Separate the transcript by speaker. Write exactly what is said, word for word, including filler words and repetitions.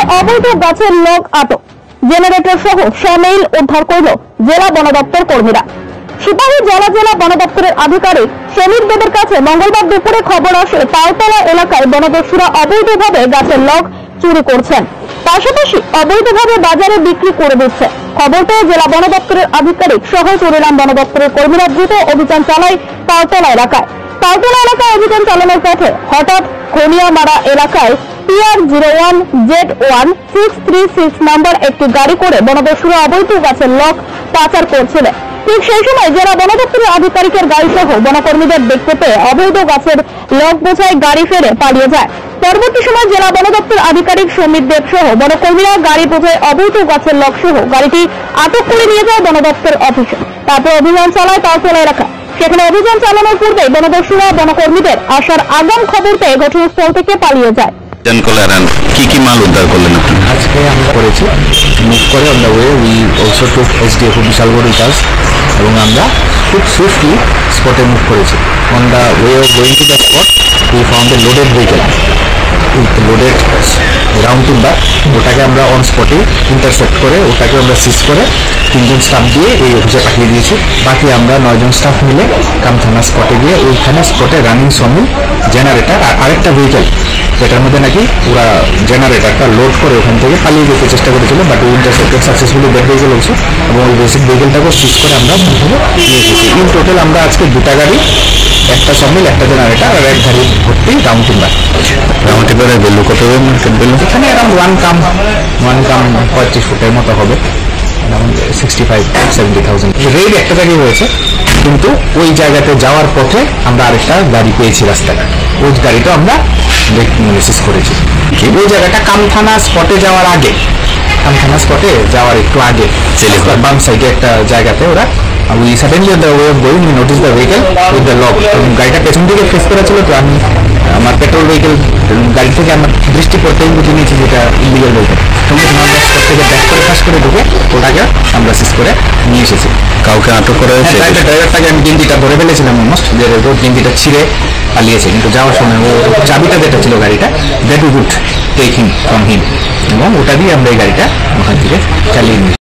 Speaker 1: অবৈধ গাছের লগ আটক, জেনারেটর সহ সামিল উদ্ধার করল জেলা বন দপ্তর কর্মীরা। সিপাহী জেলা জেলা বন দপ্তরের আধিকারিক সমীর দেবের কাছে মঙ্গলবার দুপুরে খবর আসে তালতলা এলাকায় বনদস্যুরা অবৈধভাবে গাছের লগ চুরি করছেন, পাশাপাশি অবৈধভাবে বাজারে বিক্রি করে দিচ্ছে। খবর পেয়ে জেলা বন দপ্তরের আধিকারিক সহ চুরিরাম বন দপ্তরের কর্মীরা দ্রুত অভিযান চালায় তালতলা এলাকায়। তালতলা এলাকায় অভিযান চালানোর পথে হঠাৎ খনিয়ামারা এলাকায় PR zero one Z one six three six number একটি গাড়ি করে বনদস্যুরা অবৈধ গাছের লগ পাচার করছিলেন। ঠিক সেই সময় জেলা বন দপ্তরের আধিকারিকের গাড়ি সহ বনকর্মীদের দেখতে পেয়ে অবৈধ গাছের লগ বোঝাই গাড়ি ফেলে পালিয়ে যায়। পরবর্তী সময় জেলা বন দপ্তর আধিকারিক সমীর দেব সহ বনকর্মীরা গাড়ি বোঝাই অবৈধ গাছের লগ সহ গাড়িটি আটক করে নিয়ে যায় বন দপ্তর অফিসে। তারপর অভিযান চালায় তালতলা এলাকা। সেখানে অভিযান চালানোর পূর্বে বনদস্যুরা বনকর্মীদের আসার আগাম খবর পেয়ে ঘটনাস্থল থেকে পালিয়ে যায়।
Speaker 2: কি কি মাল উদ্ধার করলেন আপনি?
Speaker 3: আজকে আমরা করেছি মুভ করে on the way we also took SDF Bishalgarh with us, এবং আমরা খুব সুইফটলি স্পটে মুভ করেছি। On the way of going to the spot we found a loaded vehicle with loaded round timber. ওটাকে আমরা অন স্পটে ইন্টারসেপ্ট করে ওটাকে আমরা সিজ করে তিনজন স্টাফ দিয়ে এই অফিসে পাঠিয়ে দিয়েছি। বাকি আমরা নয়জন স্টাফ মিলে কামথানা স্পটে গিয়ে ওইখানে স্পটে রানিং সমিল জেনারেটর আর আরেকটা ভেহিকেল যেটার মধ্যে নাকি ওরা জেনারেটরটা লোড করে ওখান থেকে পালিয়ে যেতে চেষ্টা করেছিল, but we intercepted successfully that vehicle also, এবং ওই বেসিক ভেহিকেলটাকেও সিজ করে আমরা নিয়ে এসেছি। ইন টোটাল আমরা আজকে দুটা গাড়ি, একটা সমিল, একটা জেনারেটর আর এক গাড়ি ভর্তি রাউন্ড টিম্বার।
Speaker 2: রাউন্ড টিম্বারের ভ্যালু কত হবে? মার্কেট ভ্যালু
Speaker 3: এখানে around one cum one cum পঁয়ত্রিশ ফুটের মতো হবে, sixty five seventy thousand. Raid একটা জায়গায় হয়েছে, কিন্তু ওই জায়গাতে যাওয়ার পথে আমরা আরেকটা গাড়ি পেয়েছি রাস্তায়, ওই গাড়িটা আমরা সিজ করেছি। ওই জায়গাটা কামথানা স্পটে যাওয়ার আগে, কামথানা স্পটে যাওয়ার একটু আগে বাম সাইডে একটা জায়গাতে ওরা we suddenly on the way of going we notice the vehicle with the lock. গাড়িটা পেছন দিকে ফেস করা ছিল, তো আমি আমার পেট্রোল ভেহিকেল গাড়ি থেকে আমার দৃষ্টি পড়তেই বুঝে নিয়েছি যেটা ইলিগাল ভেহিকেল। সঙ্গে তোমার স্পট থেকে ব্যাক করে ফাঁস করে ঢুকে ওটাকে আমরা সিজ করে নিয়ে এসেছি।
Speaker 2: কাউকে আটক করা হয়েছে?
Speaker 3: ড্রাইভারটাকে আমি গেঞ্জিটা ধরে ফেলেছিলাম অলমোস্ট, যে রোড গেঞ্জিটা ছিঁড়ে পালিয়েছে, কিন্তু যাওয়ার সময় ও চাবিটা যেটা ছিল গাড়িটা that we would take him from him, এবং ওটা দিয়ে আমরা এই গাড়িটা ওখান থেকে চালিয়ে নিই।